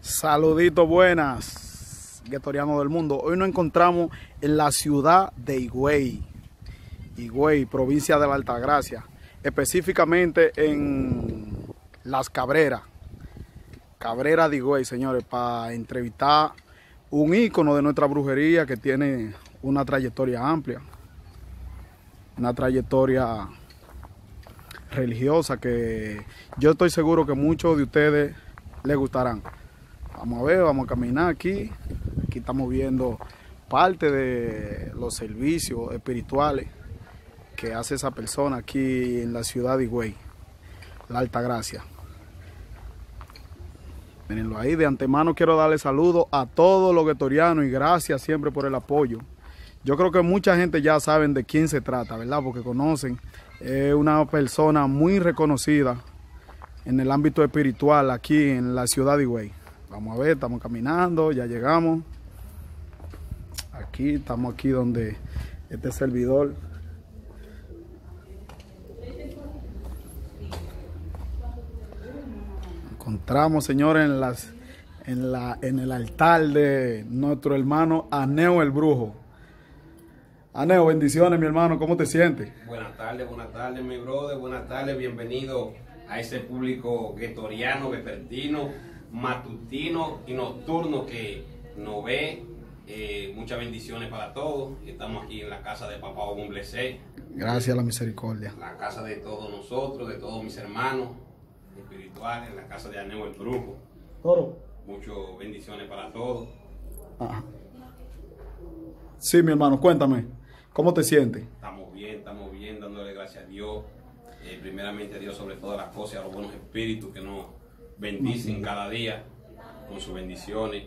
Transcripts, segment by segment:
Saluditos buenas, guetorianos del mundo. Hoy nos encontramos en la ciudad de Higüey, provincia de la Altagracia, específicamente en Las Cabreras, Cabrera de Higüey, señores, para entrevistar un ícono de nuestra brujería que tiene una trayectoria amplia, una trayectoria religiosa que yo estoy seguro que muchos de ustedes les gustarán. Vamos a ver, vamos a caminar aquí. Aquí estamos viendo parte de los servicios espirituales que hace esa persona aquí en la ciudad de Higüey, la Altagracia. Mírenlo ahí. De antemano quiero darle saludos a todos los guetorianos y gracias siempre por el apoyo. Yo creo que mucha gente ya saben de quién se trata, ¿verdad? Porque conocen. Es una persona muy reconocida en el ámbito espiritual aquí en la ciudad de Higüey. Vamos a ver, estamos caminando, ya llegamos. Aquí, estamos aquí donde este servidor. Encontramos, señores, en el altar de nuestro hermano Aneo el Brujo. Aneo, bendiciones, mi hermano, ¿cómo te sientes? Buenas tardes, mi brother, buenas tardes, bienvenido a ese público guetoriano, vespertino, matutino y nocturno que nos ve. Muchas bendiciones para todos. Estamos aquí en la casa de Papá Obumblesé. Gracias a la misericordia. La casa de todos nosotros, de todos mis hermanos espirituales, la casa de Aneo el Brujo. Toro. Muchas bendiciones para todos. Ajá. Sí, mi hermano, cuéntame, ¿cómo te sientes? Estamos bien, dándole gracias a Dios. Primeramente a Dios sobre todas las cosas, a los buenos espíritus que nos bendicen cada día con sus bendiciones.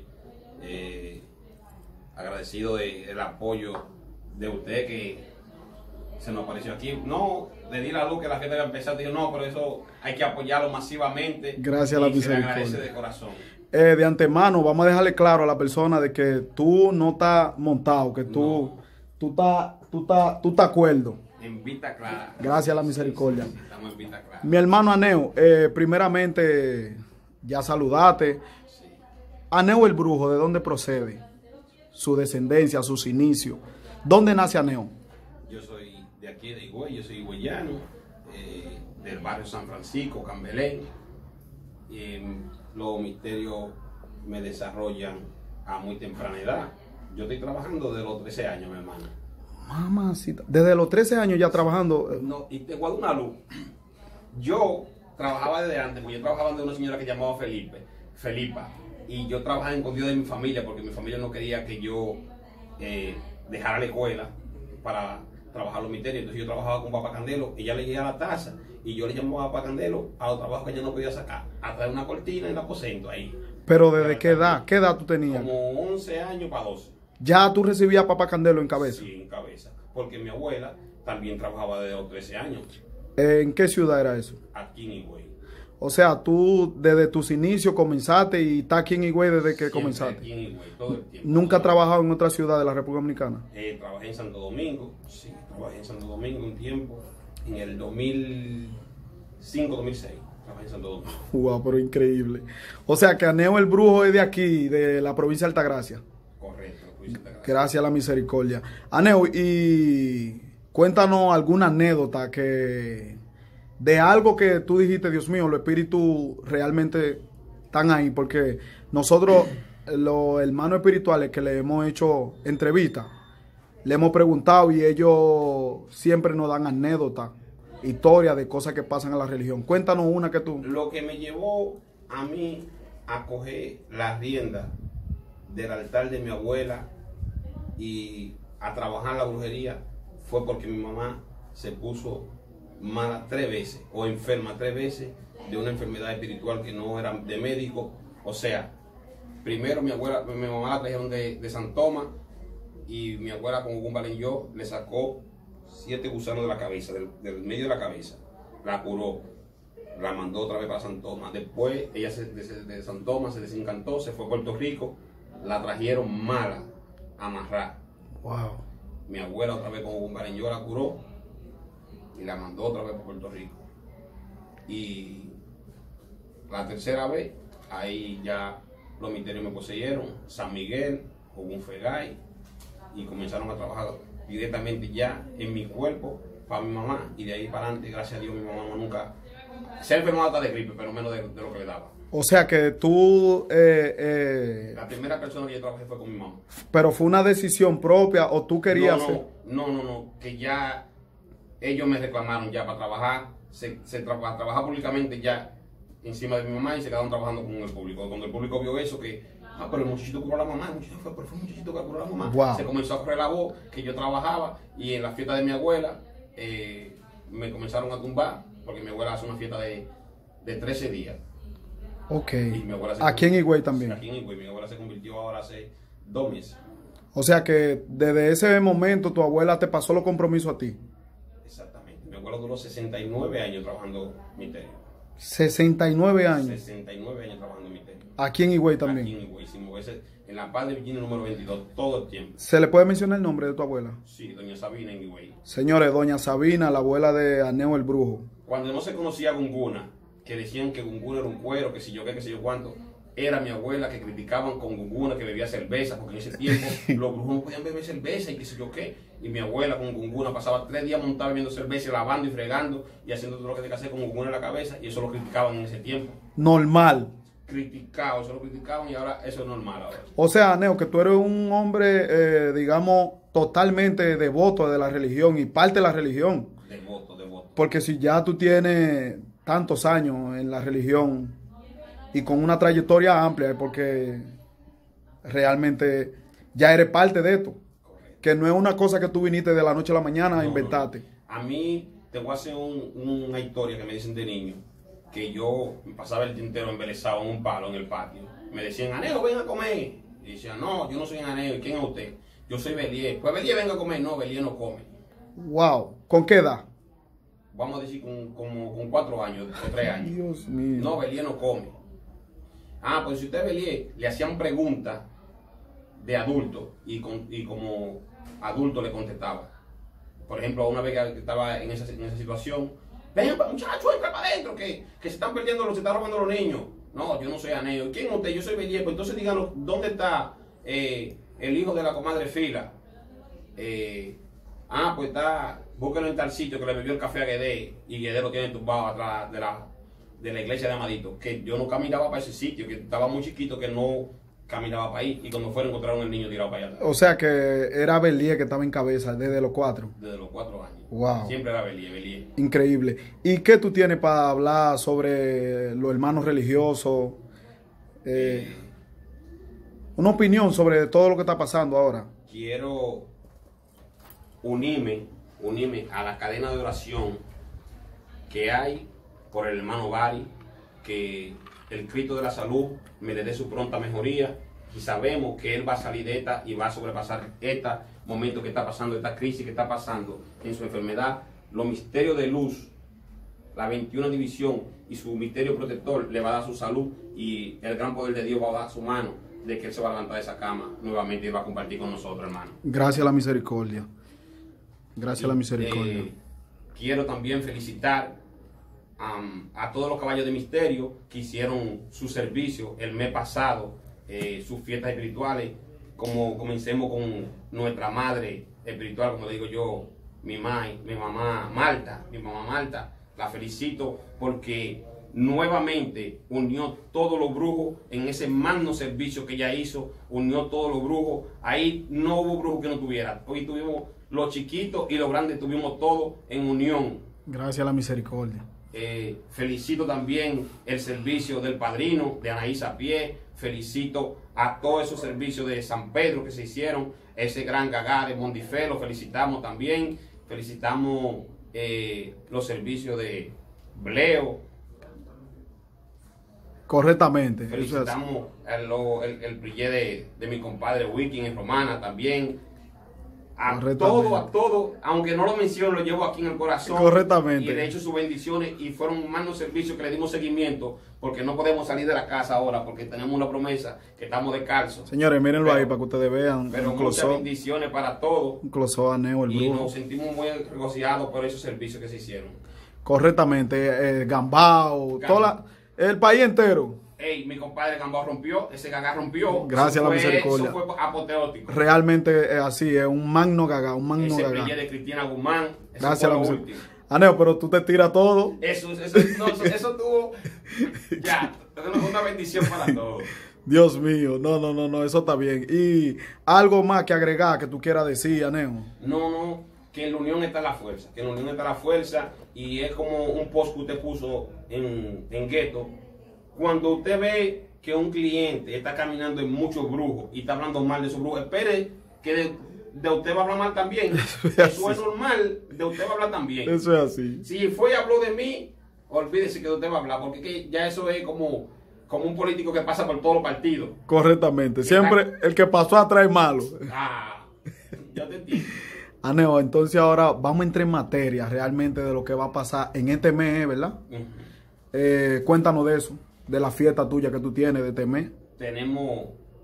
Agradecido del apoyo de usted que se nos apareció aquí. No, le di la luz que la fiesta iba a empezar. Digo, no, pero eso hay que apoyarlo masivamente. Gracias a la misericordia. Se le agradece de corazón. De antemano, vamos a dejarle claro a la persona de que tú no estás montado, que tú estás acuerdo. En vista clara. Gracias a la misericordia. Sí, estamos en vista clara. Mi hermano Aneo, primeramente, ya saludate. Sí. Aneo el Brujo, ¿de dónde procede? Su descendencia, sus inicios. ¿Dónde nace Aneo? Yo soy de aquí de Higüey, yo soy higüeyano, del barrio San Francisco, Cambelén. Los misterios me desarrollan a muy temprana edad. Yo estoy trabajando desde los 13 años, mi hermano. Mamacita, desde los 13 años ya trabajando. No, y te guardo una luz. Yo trabajaba desde antes, porque yo trabajaba de una señora que llamaba Felipa. Y yo trabajaba escondido de mi familia, porque mi familia no quería que yo dejara la escuela para trabajar los misterios. Entonces yo trabajaba con Papá Candelo, ella le llegaba la taza, y yo le llamaba a Papá Candelo a los trabajos que ella no podía sacar, a traer una cortina y el aposento ahí. ¿Pero desde qué edad? ¿Qué edad tú tenías? Como 11 años para 12. ¿Ya tú recibías a Papá Candelo en cabeza? Sí, en cabeza. Porque mi abuela también trabajaba desde los 13 años. ¿En qué ciudad era eso? Aquí en Higüey. O sea, tú desde tus inicios comenzaste y estás aquí en Higüey desde que Siempre comenzaste. aquí en Higüey, todo el tiempo. ¿Nunca has trabajado en otra ciudad de la República Dominicana? Trabajé en Santo Domingo. Sí, trabajé en Santo Domingo un tiempo. En el 2005-2006. Trabajé en Santo Domingo. Wow, pero increíble. O sea, que Aneo el Brujo es de aquí, de la provincia de Altagracia. Correcto. Gracias a la misericordia. Aneo, y cuéntanos alguna anécdota de algo que tú dijiste, Dios mío, los espíritus realmente están ahí, porque nosotros, los hermanos espirituales que le hemos hecho entrevistas, le hemos preguntado y ellos siempre nos dan anécdotas, historias de cosas que pasan en la religión. Cuéntanos una que tú... Lo que me llevó a mí a coger las riendas del altar de mi abuela y a trabajar la brujería fue porque mi mamá se puso mala 3 veces o enferma 3 veces de una enfermedad espiritual que no era de médico. O sea, primero mi mamá la trajeron de San Tomás y mi abuela con un yo le sacó 7 gusanos de la cabeza, del medio de la cabeza, la curó, la mandó otra vez para San Tomás. Después ella de San Tomás se desencantó, se fue a Puerto Rico, la trajeron mala, amarrada. Wow. Mi abuela otra vez con un yo la curó y la mandó otra vez para Puerto Rico. Y la tercera vez, ahí ya los misterios me poseyeron, San Miguel, Ogún Fegay, y comenzaron a trabajar directamente ya en mi cuerpo para mi mamá, y de ahí para adelante, gracias a Dios, mi mamá nunca se enfermó hasta de gripe, pero menos de lo que le daba. O sea que tú... La primera persona que yo trabajé fue con mi mamá. Pero fue una decisión propia o tú querías... No, que ya ellos me reclamaron ya para trabajar, para trabajar públicamente ya encima de mi mamá, y se quedaron trabajando con el público. Cuando el público vio eso, que, pero el muchachito curó a la mamá, fue un muchachito que curó a la mamá. Wow. Se comenzó a correr la voz que yo trabajaba, y en la fiesta de mi abuela me comenzaron a tumbar, porque mi abuela hace una fiesta de 13 días. Ok. Y aquí en Higüey también. Aquí en Higüey. Mi abuela se convirtió ahora hace 2 meses. O sea que desde ese momento tu abuela te pasó los compromisos a ti. Exactamente. Mi abuela duró 69 años trabajando misterio. 69 años. 69 años trabajando misterio. Aquí en Higüey también. Aquí en Higüey, sin moverse, en la Paz de Virginia número 22, todo el tiempo. ¿Se le puede mencionar el nombre de tu abuela? Sí, doña Sabina en Higüey. Señores, doña Sabina, la abuela de Aneo el Brujo. Cuando no se conocía Gunguna, que decían que Gunguna era un cuero, que si yo qué, que si yo cuánto, era mi abuela, que criticaban con Gunguna que bebía cerveza, porque en ese tiempo los brujos no podían beber cerveza y que si yo qué. Y mi abuela con Gunguna pasaba 3 días montada bebiendo cerveza, lavando y fregando y haciendo todo lo que tenía que hacer con Gunguna en la cabeza, y eso lo criticaban en ese tiempo. Normal. Criticado, eso lo criticaban, y ahora eso es normal ahora. O sea, Aneo, que tú eres un hombre, digamos, totalmente devoto de la religión y parte de la religión. Devoto. Porque si ya tú tienes tantos años en la religión y con una trayectoria amplia, es porque realmente ya eres parte de esto. Correcto. Que no es una cosa que tú viniste de la noche a la mañana a inventarte. A mí te voy a hacer una historia que me dicen de niño, que yo me pasaba el día entero embelesado en un palo en el patio. Me decían, Aneo, ven a comer. Y decían, no, yo no soy Aneo. ¿Y quién es usted? Yo soy Belier. Pues Belier venga a comer. No, Belier no come. Wow. ¿Con qué edad? Vamos a decir con 4 años o 3 años. Dios mío. No, Belier no come. Pues si usted Belier, le hacían preguntas de adulto, y como adulto le contestaba. Por ejemplo, una vez que estaba en esa situación, ven muchacho, entra para adentro, que se están perdiendo, se están robando los niños. No, yo no soy Aneo. ¿Quién es usted? Yo soy Belier. Pues entonces díganos, ¿dónde está el hijo de la comadre Fila? Pues está, búsquelo en tal sitio, que le bebió el café a Guedé, y Guedé lo tiene tumbado atrás de la iglesia de Amadito. Que yo no caminaba para ese sitio, que estaba muy chiquito, que no caminaba para ahí, y cuando fueron encontraron el niño tirado para allá. O sea que era Belier que estaba en cabeza desde los 4. Desde los 4 años. Wow. Siempre era Belier. Increíble. ¿Y qué tú tienes para hablar sobre los hermanos religiosos? Una opinión sobre todo lo que está pasando ahora. Quiero unirme a la cadena de oración que hay por el hermano Bari, que el Cristo de la salud me le dé su pronta mejoría, y sabemos que él va a salir de esta y va a sobrepasar este momento que está pasando, esta crisis que está pasando en su enfermedad. Los misterios de luz, la 21 división y su misterio protector le va a dar su salud, y el gran poder de Dios va a dar su mano, de que él se va a levantar de esa cama nuevamente y va a compartir con nosotros, hermano. Gracias a la misericordia. Gracias a la misericordia. Quiero también felicitar a todos los caballos de misterio que hicieron su servicio el mes pasado, sus fiestas espirituales. Como comencemos con nuestra madre espiritual, como digo yo, mi mamá Marta, la felicito porque nuevamente unió todos los brujos en ese magno servicio que ella hizo, unió todos los brujos. Ahí no hubo brujo que no tuviera. Hoy tuvimos los chiquitos y los grandes, tuvimos todo en unión. Gracias a la misericordia. Felicito también el servicio del padrino de Anaís a pie. Felicito a todos esos servicios de San Pedro que se hicieron, ese gran gagá de Mondifé, lo felicitamos también. Felicitamos los servicios de Bleo. Correctamente. Felicitamos el brillé de mi compadre Wiking en Romana también. A todo, aunque no lo menciono, lo llevo aquí en el corazón. Correctamente. Y le he hecho sus bendiciones, y fueron más los servicios que le dimos seguimiento, porque no podemos salir de la casa ahora, porque tenemos una promesa, que estamos descalzos. Señores, mírenlo ahí para que ustedes vean. Pero muchas bendiciones para todos. Un close-up a Aneo el Brujo. Y nos sentimos muy regocijados por esos servicios que se hicieron. Correctamente. Gambao, el país entero. Hey, mi compadre Gambao rompió, ese Gaga rompió. Gracias a la misericordia. Eso fue apoteótico. Realmente es así, es un magno Gaga, un magno Ese Gaga. brillé de Cristina Guzmán. Gracias a la misericordia. Aneo, pero tú te tiras todo. Eso tuvo ya, una bendición para todos. Dios mío, no, eso está bien. Y algo más que agregar que tú quieras decir, Aneo. No, que en la unión está la fuerza, que en la unión está la fuerza, y es como un post que usted puso en Gueto. Cuando usted ve que un cliente está caminando en muchos brujos y está hablando mal de esos brujos, espere que de usted va a hablar mal también. Eso es normal, de usted va a hablar también. Eso es así. Si fue y habló de mí, olvídese que de usted va a hablar, porque ya eso es como un político que pasa por todos los partidos. Correctamente. Siempre el que pasó atrás es malo. Ya te entiendo. Aneo, entonces ahora vamos a entrar en materia realmente de lo que va a pasar en este mes, ¿verdad? Cuéntanos de eso, de la fiesta tuya que tú tienes de este mes. Tenemos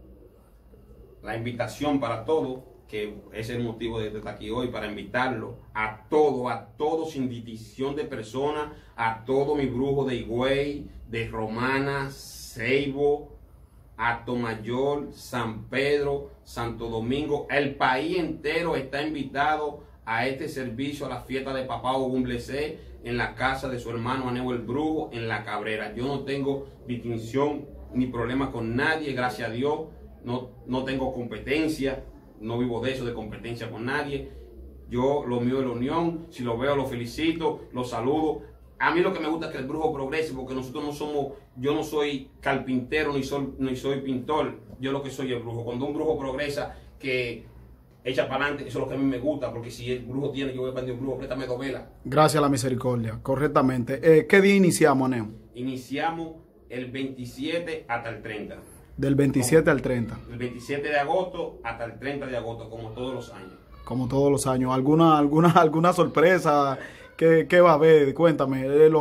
la invitación para todos, que es el motivo de estar aquí hoy, para invitarlo a todos sin distinción de personas, a todos mis brujos de Higüey, de Romana, Ceibo, Atomayor, San Pedro, Santo Domingo. El país entero está invitado a este servicio, a la fiesta de Papá Ogumblesé, en la casa de su hermano Aneo el Brujo, en La Cabrera. Yo no tengo distinción ni problema con nadie, gracias a Dios. No tengo competencia, no vivo de eso, de competencia con nadie. Yo, lo mío es la unión. Si lo veo, lo felicito, lo saludo. A mí lo que me gusta es que el brujo progrese, porque nosotros no somos, yo no soy carpintero ni soy pintor. Yo lo que soy es brujo. Cuando un brujo progresa, que echa para adelante, eso es lo que a mí me gusta, porque si el brujo tiene, yo voy a pedir un brujo, préstame 2 velas. Gracias a la misericordia, correctamente. ¿Qué día iniciamos, Aneo? Iniciamos el 27 hasta el 30. Del 27 al 30. El 27 de agosto hasta el 30 de agosto, como todos los años. Como todos los años. ¿Alguna sorpresa? ¿Qué va a haber? Cuéntame.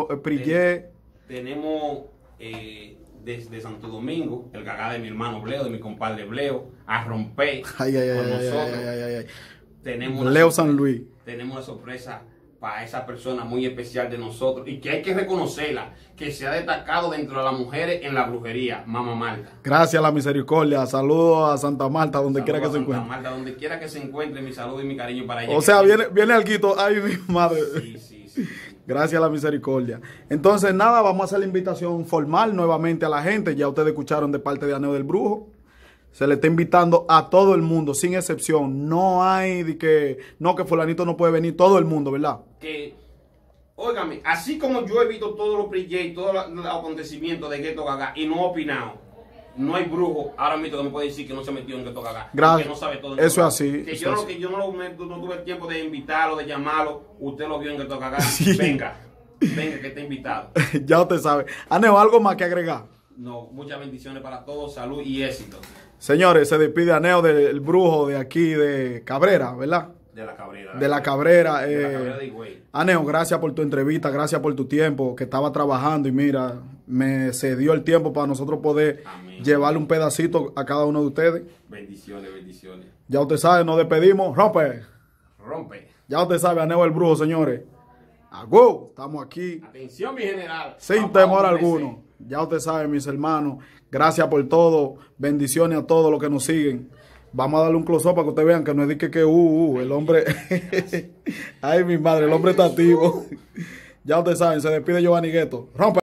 Tenemos desde Santo Domingo, el Gagá de mi hermano Bleo, de mi compadre Bleo, a romper con nosotros. Tenemos Leo San Luis. Tenemos una sorpresa para esa persona muy especial de nosotros y que hay que reconocerla, que se ha destacado dentro de las mujeres en la brujería, Mamá Marta. Gracias a la misericordia. Saludos a Santa Marta, donde quiera que se encuentre. Santa Marta, donde quiera que se encuentre, mi saludo y mi cariño para ella. O sea, viene alguito. Ay, mi madre. Sí. Gracias a la misericordia. Entonces, nada, vamos a hacer la invitación formal nuevamente a la gente. Ya ustedes escucharon de parte de Aneo del Brujo. Se le está invitando a todo el mundo, sin excepción. No hay de que fulanito no puede venir, todo el mundo, ¿verdad? Óigame, así como yo he visto todos los pre-J, todos los acontecimientos de Gueto Gaga y no he opinado, no hay brujo ahora mismo que me puede decir que no se metió en Gueto Gaga. Gracias. Que no sabe todo. Eso es así. Que yo no tuve tiempo de invitarlo, de llamarlo. Usted lo vio en Gueto Gaga. Sí. Venga, que esté invitado. Ya usted sabe. Aneo, ¿algo más que agregar? No, muchas bendiciones para todos, salud y éxito. Señores, se despide Aneo del Brujo de aquí de Cabrera, ¿verdad? De La Cabrera. De La Cabrera. De La Cabrera de Higüey. Aneo, gracias por tu entrevista, gracias por tu tiempo, que estaba trabajando y mira, me cedió el tiempo para nosotros poder llevarle un pedacito a cada uno de ustedes. Bendiciones. Ya usted sabe, nos despedimos. Rompe. Ya usted sabe, Aneo el Brujo, señores. ¡Agú! Estamos aquí. Atención, mi general. Sin temor alguno. Ya usted sabe, mis hermanos. Gracias por todo. Bendiciones a todos los que nos siguen. Vamos a darle un close-up para que ustedes vean que no es de que el hombre. Ay, mi madre, el hombre está activo. Ya ustedes saben, se despide Giovanni Gueto. Rompe.